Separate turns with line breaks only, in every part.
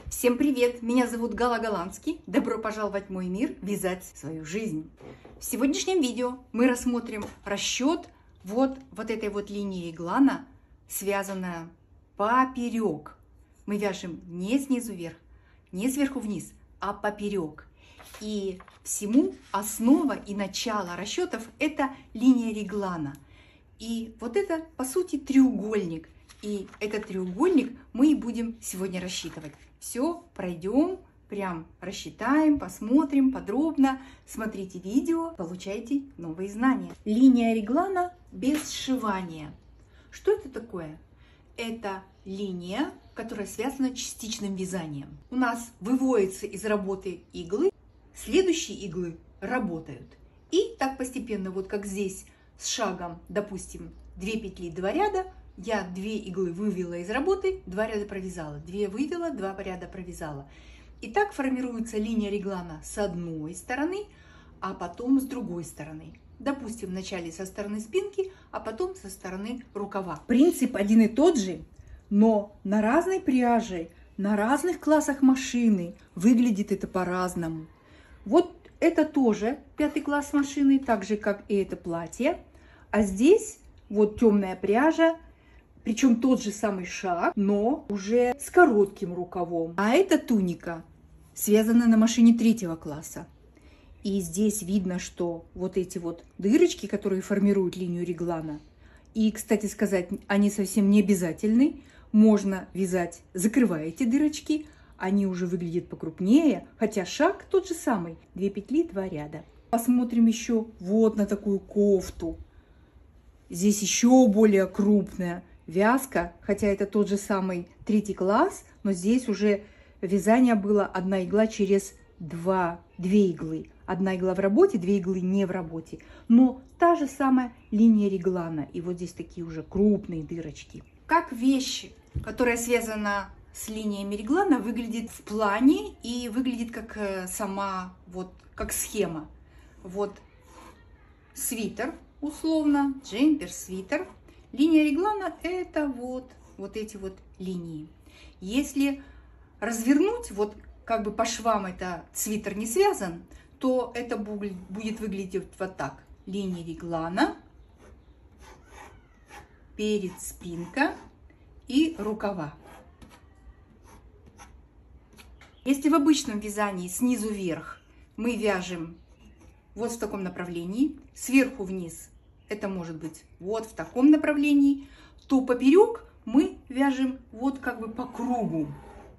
Всем привет! Меня зовут Гала Голландский. Добро пожаловать в мой мир вязать свою жизнь. В сегодняшнем видео мы рассмотрим расчет вот этой вот линии реглана, связанная поперек. Мы вяжем не снизу вверх, не сверху вниз, а поперек. И всему основа и начало расчетов – это линия реглана. И вот это, по сути, треугольник. И этот треугольник мы и будем сегодня рассчитывать. Все, пройдем, прям рассчитаем, посмотрим подробно. Смотрите видео, получайте новые знания. Линия реглана без сшивания. Что это такое? Это линия, которая связана с частичным вязанием. У нас выводятся из работы иглы, следующие иглы работают. И так постепенно, вот как здесь с шагом, допустим, 2 петли, 2 ряда, я 2 иглы вывела из работы, 2 ряда провязала, 2 вывела, 2 ряда провязала. И так формируется линия реглана с одной стороны, а потом с другой стороны. Допустим, вначале со стороны спинки, а потом со стороны рукава. Принцип один и тот же, но на разной пряже, на разных классах машины выглядит это по-разному. Вот это тоже 5 класс машины, так же как и это платье. А здесь вот темная пряжа, причем тот же самый шаг, но уже с коротким рукавом. А эта туника связана на машине 3 класса. И здесь видно, что вот эти вот дырочки, которые формируют линию реглана, и, кстати сказать, они совсем не обязательны. Можно вязать, закрывая эти дырочки, они уже выглядят покрупнее, хотя шаг тот же самый. 2 петли, 2 ряда. Посмотрим еще вот на такую кофту. Здесь еще более крупная вязка, хотя это тот же самый 3 класс, но здесь уже вязание было 1 игла через 2 иглы. 1 игла в работе, 2 иглы не в работе. Но та же самая линия реглана. И вот здесь такие уже крупные дырочки. Как вещь, которая связана с линиями реглана, выглядит в плане и выглядит как сама, вот как схема. Вот свитер, условно, джемпер, свитер. Линия реглана – это вот эти вот линии. Если развернуть, вот как бы по швам это свитер не связан, то это будет выглядеть вот так. Линия реглана, перед спинка и рукава. Если в обычном вязании снизу вверх мы вяжем вот в таком направлении, сверху вниз это может быть вот в таком направлении, то поперек мы вяжем вот как бы по кругу.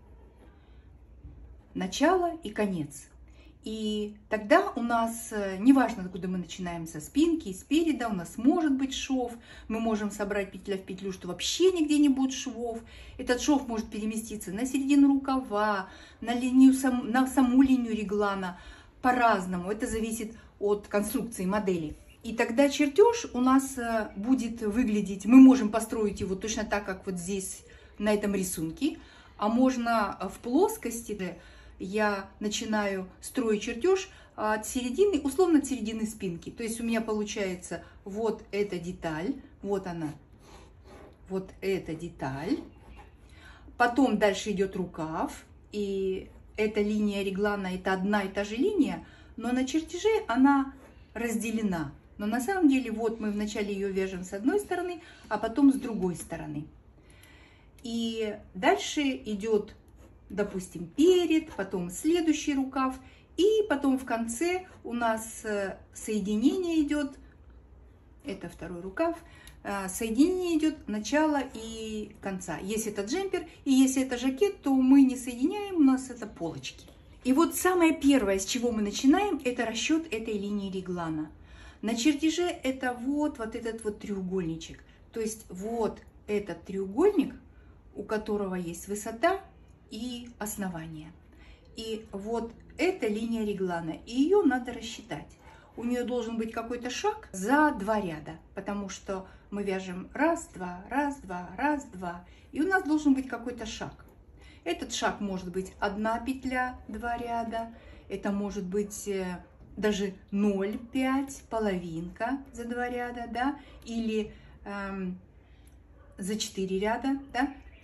Начало и конец. И тогда у нас, неважно, откуда мы начинаем, со спинки, спереда, у нас может быть шов. Мы можем собрать петля в петлю, что вообще нигде не будет швов. Этот шов может переместиться на середину рукава, на саму линию реглана. По-разному. Это зависит от конструкции модели. И тогда чертеж у нас будет выглядеть, мы можем построить его точно так, как вот здесь на этом рисунке, а можно в плоскости. Я начинаю строить чертеж от середины, условно от середины спинки. То есть у меня получается вот эта деталь, вот она, вот эта деталь. Потом дальше идет рукав, и эта линия реглана, это одна и та же линия, но на чертеже она разделена. Но на самом деле вот мы вначале ее вяжем с одной стороны, а потом с другой стороны. И дальше идет, допустим, перед, потом следующий рукав, и потом в конце у нас соединение идет, это второй рукав, соединение идет начала и конца. Если это джемпер и если это жакет, то мы не соединяем, у нас это полочки. И вот самое первое, с чего мы начинаем, это расчет этой линии реглана. На чертеже это вот этот вот треугольничек. То есть вот этот треугольник, у которого есть высота и основание. И вот эта линия реглана, и ее надо рассчитать. У нее должен быть какой-то шаг за 2 ряда, потому что мы вяжем раз, два, раз, два, раз, два, и у нас должен быть какой-то шаг. Этот шаг может быть 1 петля, 2 ряда, это может быть даже 0,5, половинка за 2 ряда, да, или за 4 ряда, да.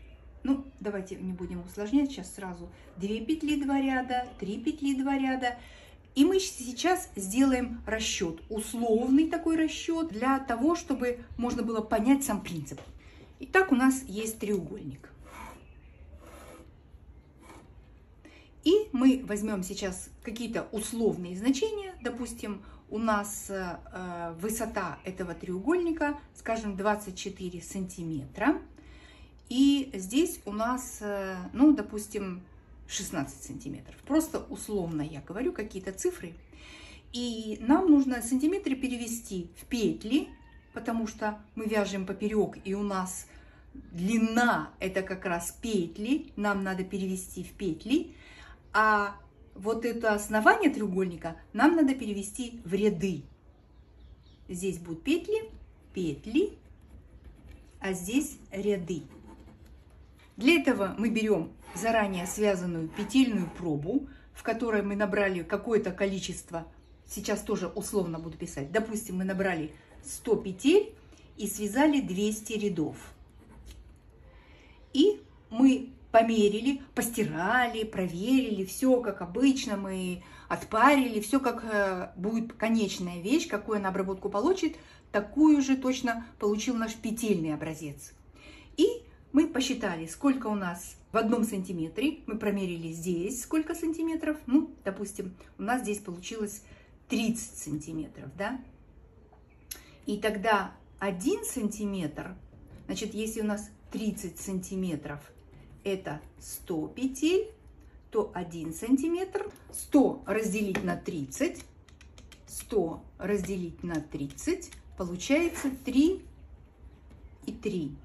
Ну, давайте не будем усложнять, сейчас сразу 2 петли, 2 ряда, 3 петли, 2 ряда. И мы сейчас сделаем расчет, условный такой расчет, для того, чтобы можно было понять сам принцип. Итак, у нас есть треугольник. И мы возьмем сейчас какие-то условные значения. Допустим, у нас высота этого треугольника, скажем, 24 сантиметра. И здесь у нас, ну, допустим, 16 сантиметров. Просто условно я говорю какие-то цифры. И нам нужно сантиметры перевести в петли, потому что мы вяжем поперек, и у нас длина это как раз петли. Нам надо перевести в петли. А вот это основание треугольника нам надо перевести в ряды. Здесь будут петли, петли, а здесь ряды. Для этого мы берем заранее связанную петельную пробу, в которой мы набрали какое-то количество, сейчас тоже условно буду писать, допустим, мы набрали 100 петель и связали 200 рядов. И мы померили, постирали, проверили, все как обычно, мы отпарили, все как будет конечная вещь, какую она обработку получит, такую же точно получил наш петельный образец. И мы посчитали, сколько у нас в 1 сантиметре, мы промерили здесь сколько сантиметров, ну, допустим, у нас здесь получилось 30 сантиметров, да? И тогда 1 сантиметр, значит, если у нас 30 сантиметров, это 100 петель, то 1 сантиметр, 100 разделить на 30, 100 разделить на 30, получается 3 и 3.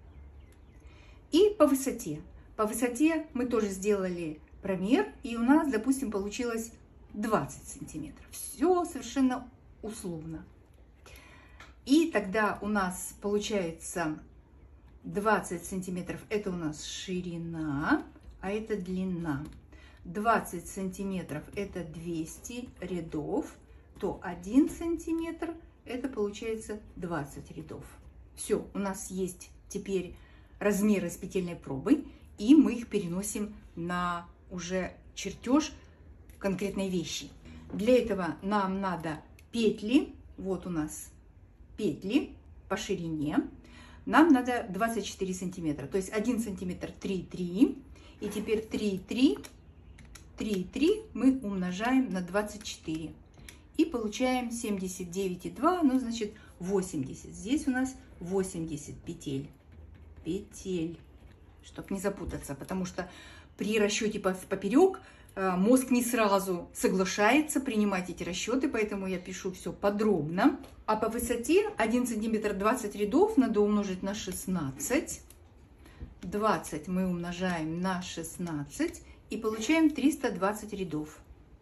И по высоте. По высоте мы тоже сделали промер, и у нас, допустим, получилось 20 сантиметров. Все совершенно условно. И тогда у нас получается 20 сантиметров, это у нас ширина, а это длина. 20 сантиметров это 200 рядов, то 1 сантиметр это получается 20 рядов. Все, у нас есть теперь размеры с петельной пробы, и мы их переносим на уже чертеж конкретной вещи. Для этого нам надо петли, вот у нас петли по ширине, нам надо 24 сантиметра, то есть 1 сантиметр 3, 3, и теперь 3, 3, 3, 3 мы умножаем на 24, и получаем 79,2, ну, значит, 80, здесь у нас 80 петель. Чтобы не запутаться, потому что при расчете поперек мозг не сразу соглашается принимать эти расчеты, поэтому я пишу все подробно. А по высоте 1 сантиметр 20 рядов надо умножить на 16. 20 мы умножаем на 16 и получаем 320 рядов.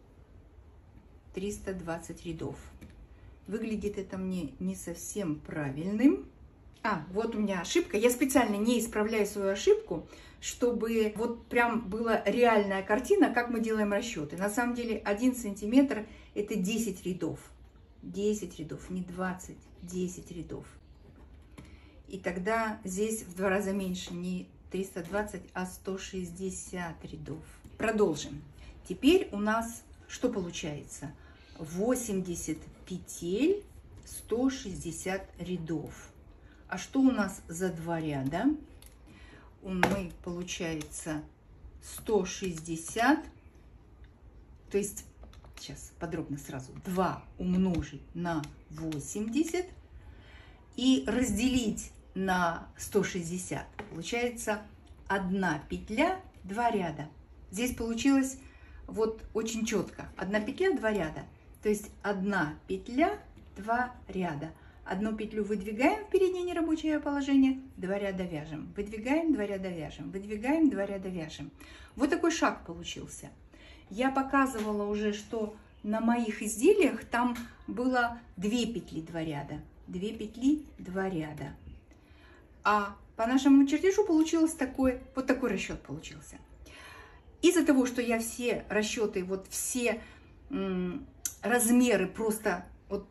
320 рядов. Выглядит это мне не совсем правильным. Вот у меня ошибка. Я специально не исправляю свою ошибку, чтобы вот прям была реальная картина, как мы делаем расчеты. На самом деле 1 сантиметр это 10 рядов. 10 рядов, не 20, 10 рядов. И тогда здесь в 2 раза меньше, не 320, а 160 рядов. Продолжим. Теперь у нас что получается? 80 петель, 160 рядов. А что у нас за 2 ряда? Мы, получается, 160, то есть, сейчас подробно сразу, 2 умножить на 80 и разделить на 160. Получается 1 петля, 2 ряда. Здесь получилось вот очень четко. 1 петля, 2 ряда. То есть 1 петля, 2 ряда. 1 петлю выдвигаем в переднее нерабочее положение, 2 ряда вяжем. Выдвигаем, 2 ряда вяжем. Выдвигаем, 2 ряда вяжем. Вот такой шаг получился. Я показывала уже, что на моих изделиях там было 2 петли, 2 ряда. 2 петли, 2 ряда. А по нашему чертежу получилось вот такой расчет получился. Из-за того, что я все расчеты, вот все размеры просто...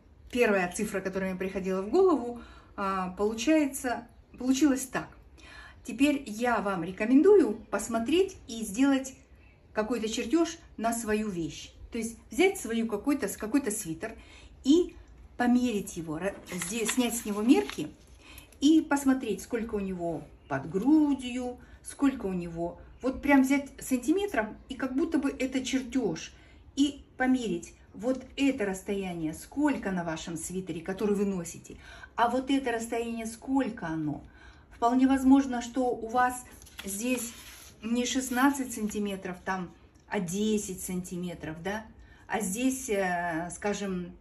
Первая цифра, которая мне приходила в голову, получилось так. теперь я вам рекомендую посмотреть и сделать какой-то чертеж на свою вещь. То есть взять какой-то свитер и померить его, снять с него мерки и посмотреть, сколько у него под грудью, сколько у него. Вот прям взять сантиметром и как будто бы это чертеж. И померить вот это расстояние, сколько на вашем свитере, который вы носите, а вот это расстояние, сколько оно. Вполне возможно, что у вас здесь не 16 сантиметров, там, а 10 сантиметров, да? А здесь, скажем,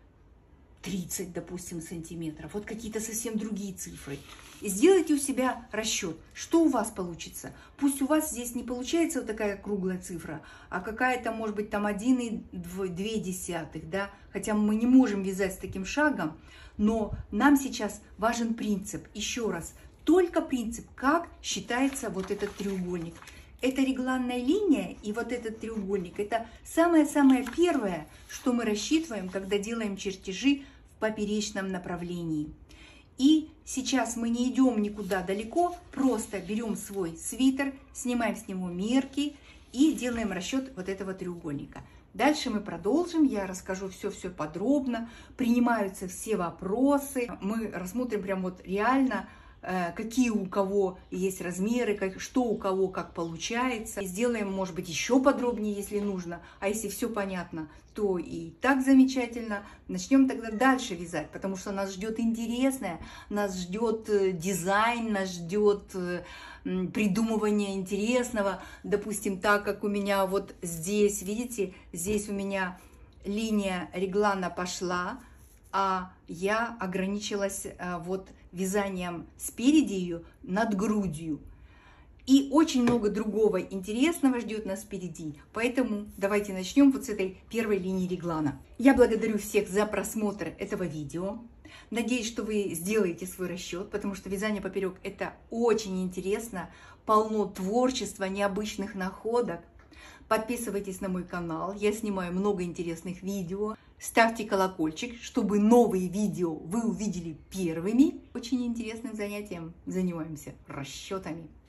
30, допустим, сантиметров. Вот какие-то совсем другие цифры. И сделайте у себя расчет, что у вас получится. Пусть у вас здесь не получается вот такая круглая цифра, а какая-то, может быть, там 1,2, да? Хотя мы не можем вязать с таким шагом, но нам сейчас важен принцип. Еще раз, только принцип, как считается вот этот треугольник. Это регланная линия и вот этот треугольник, это самое-самое первое, что мы рассчитываем, когда делаем чертежи в поперечном направлении. И сейчас мы не идем никуда далеко, просто берем свой свитер, снимаем с него мерки и делаем расчет вот этого треугольника. Дальше мы продолжим, я расскажу все подробно, принимаются все вопросы, мы рассмотрим прям вот реально, какие у кого есть размеры, что у кого как получается. Сделаем, может быть, еще подробнее, если нужно. А если все понятно, то и так замечательно. Начнем тогда дальше вязать, потому что нас ждет интересное, нас ждет дизайн, нас ждет придумывание интересного. Допустим, так как у меня вот здесь, видите, здесь у меня линия реглана пошла, а я ограничилась вот вязанием спереди ее над грудью. И очень много другого интересного ждет нас впереди. Поэтому давайте начнем вот с этой первой линии реглана. Я благодарю всех за просмотр этого видео. Надеюсь, что вы сделаете свой расчет, потому что вязание поперек — это очень интересно, полно творчества, необычных находок. Подписывайтесь на мой канал, я снимаю много интересных видео. Ставьте колокольчик, чтобы новые видео вы увидели первыми. Очень интересным занятием занимаемся — расчетами.